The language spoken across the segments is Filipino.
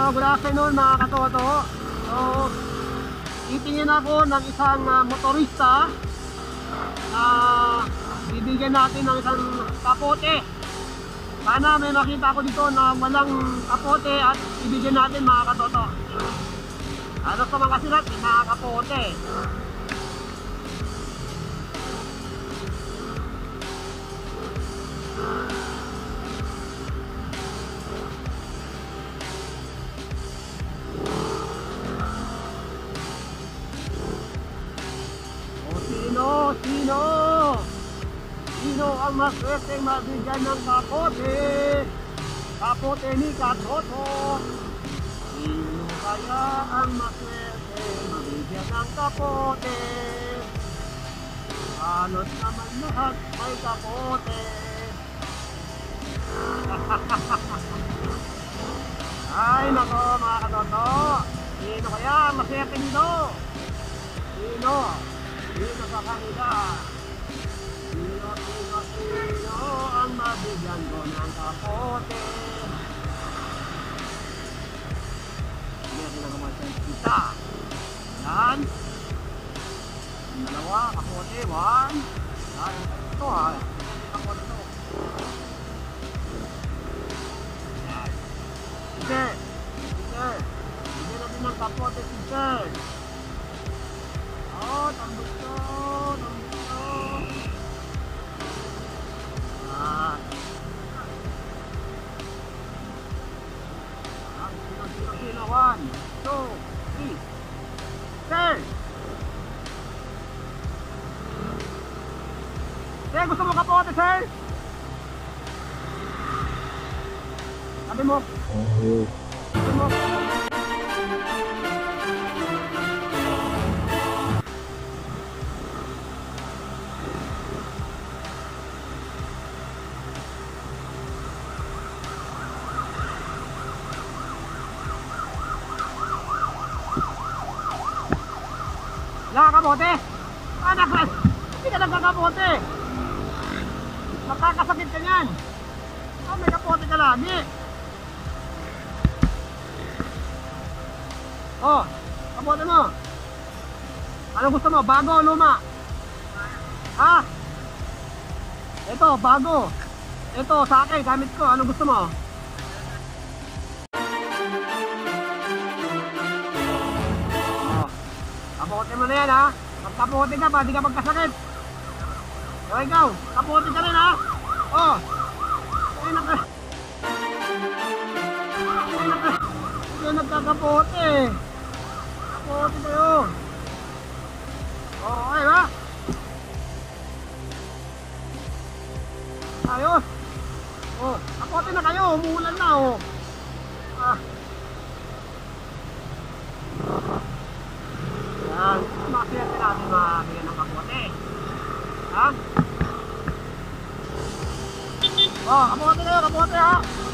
good afternoon mga katoto. So, titingin ako ng isang motorista na bibigyan natin ng isang kapote. Sana may makita ako dito na walang kapote at bibigyan natin mga katoto. Ano sa mga sirat, mga kapote. Sino ang maswerteng mabigyan ng kapote? Kapote ni Katoto. Sino kaya ang maswerteng mabigyan ng kapote? Halos naman lahat may kapote. Ay nako mga Katoto, sino kaya ang maswerte dito? Sino sa kanila? Sino ang mabigyan ko ng kapote? Hindi natin ang kumasin kita. Yan. Dalawa, kapote. One. Yan. Ito ha. Kapote ito. Yan. Teacher. Bigyan natin ng kapote, teacher. Oh, tambos to. Sino, 1, 2, 3. Sir! Sir, gusto mo kapote, sir? Sabi mo. Sabi mo. Kapote? Anak ko, hindi ka nagkakapote. Makakasakit ka niyan. Oh, may kapote ka lagi. Oh, kapote mo. Ano gusto mo? Bago o luma? Ha? Ito, bago. Ito, sa akin, gamit ko. Ano gusto mo? Kapote mo na yan ha. Magkapote ka pa, di ka magkasakit. O ikaw, kapote ka rin ha. Oh. Ay naka. Ay nagkakapote. Kapote kayo. Oh, okay ba? Ayos. Oh, kapote na kayo, umuulan na oh. Yan, makasiyate natin mabigyan ng kapote. Ha? Oh, kapote kayo, kapote ha.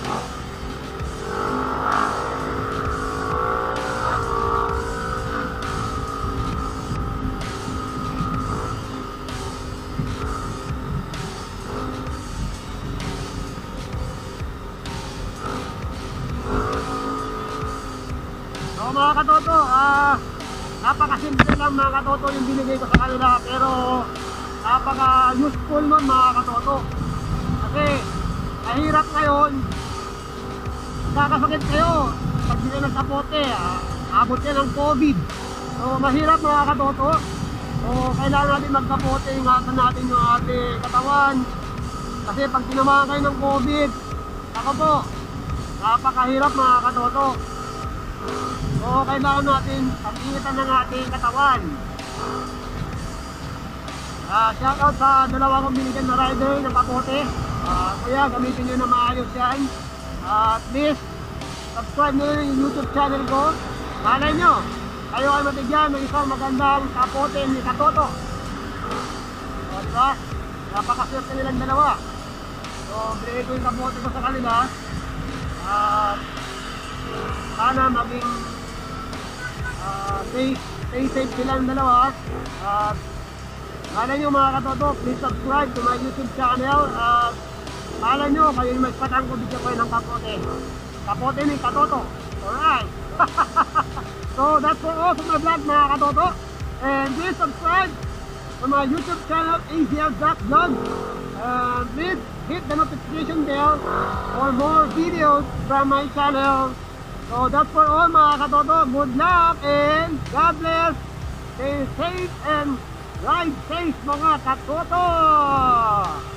So mga katoto, napakasimple lang mga katoto yung binigay ko sa kanila, pero napaka-useful nun mga katoto. Kasi mahirap ngayon, nakakasakit kayo pag hindi na nagkapote, abot yan ng COVID. So mahirap mga katoto. So kailangan natin magkapote, ingatan natin yung ating katawan. Kasi pag tinamaan kayo ng COVID, ako po, napakahirap mga katoto. So, kailangan natin pag-ingitan ng ating katawan. Shoutout sa dalawa kong binigyan na rider ng kapote. Kuya, gamitin nyo na maayos yan. Please, subscribe nyo yung YouTube channel ko. Malay nyo, kayo ay mabigyan ng isang magandang kapote ni Katoto. So, diba? Napakaswerte nilang dalawa. So, binigay ko yung kapote ko sa kanila. Sana maging stay safe silang dalawa. Malay nyo mga katoto, please subscribe to my YouTube channel. Malay nyo, kayo yung magpatang ko bigyan ko ng kapote. Kapote ni Katoto. So Alright. So that's for all for my vlog mga katoto. And please subscribe to my YouTube channel, ACL Jack Vlog. Please hit the notification bell for more videos from my channel. So that's for all mga katoto. Good luck and God bless. Stay safe and ride safe mga katoto.